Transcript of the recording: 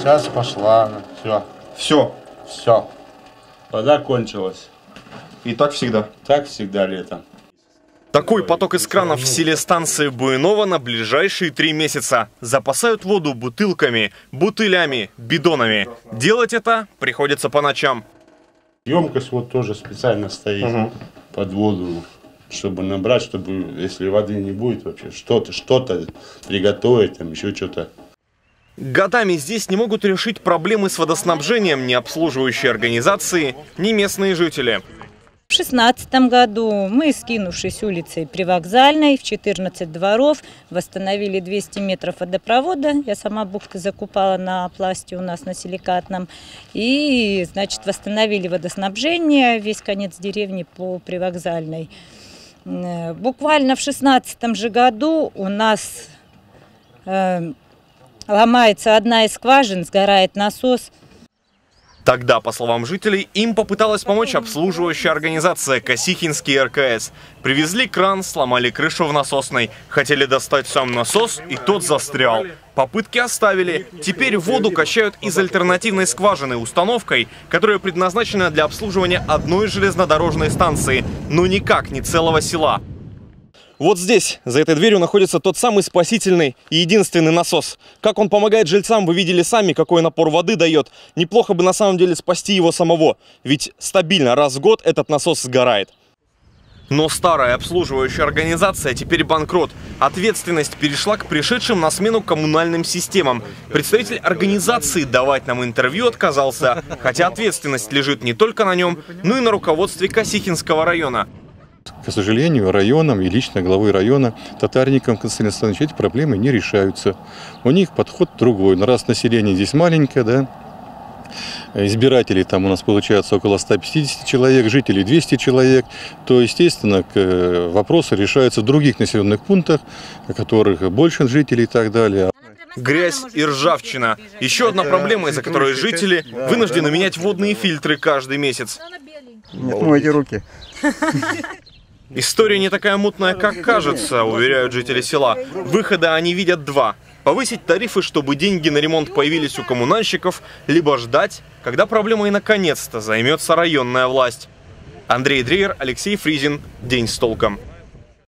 Сейчас пошла. Все. Все. Все. Вода кончилась. И так всегда. Так всегда летом. Такой поток из кранов в селе станции Буйново на ближайшие 3 месяца. Запасают воду бутылками, бутылями, бидонами. Делать это приходится по ночам. Емкость вот тоже специально стоит под воду, чтобы набрать, чтобы, если воды не будет вообще, что-то приготовить, там еще что-то. Годами здесь не могут решить проблемы с водоснабжением ни обслуживающие организации, ни местные жители. В 2016 году мы, скинувшись улицей Привокзальной, в 14 дворов, восстановили 200 метров водопровода. Я сама бухты закупала на пласте у нас на силикатном. И, значит, восстановили водоснабжение, весь конец деревни по Привокзальной. Буквально в 2016 же году у нас ломается одна из скважин, сгорает насос. Тогда, по словам жителей, им попыталась помочь обслуживающая организация Косихинский РКС. Привезли кран, сломали крышу в насосной. Хотели достать сам насос, и тот застрял. Попытки оставили. Теперь воду качают из альтернативной скважины установкой, которая предназначена для обслуживания одной железнодорожной станции, но никак не целого села. Вот здесь, за этой дверью, находится тот самый спасительный и единственный насос. Как он помогает жильцам, вы видели сами, какой напор воды дает. Неплохо бы на самом деле спасти его самого, ведь стабильно раз в год этот насос сгорает. Но старая обслуживающая организация теперь банкрот. Ответственность перешла к пришедшим на смену коммунальным системам. Представитель организации давать нам интервью отказался, хотя ответственность лежит не только на нем, но и на руководстве Косихинского района. К сожалению, районом и лично главой района Татарником Константином Александровичем эти проблемы не решаются. У них подход другой. Но раз население здесь маленькое, да, избирателей там у нас получается около 150 человек, жителей 200 человек, то, естественно, вопросы решаются в других населенных пунктах, у которых больше жителей и так далее. Грязь и ржавчина. Еще одна проблема, из-за которой жители вынуждены менять водные фильтры каждый месяц. Нет, мойте руки. История не такая мутная, как кажется, уверяют жители села. Выхода они видят два. Повысить тарифы, чтобы деньги на ремонт появились у коммунальщиков, либо ждать, когда проблемой наконец-то займется районная власть. Андрей Дрейер, Алексей Фризин. День с толком.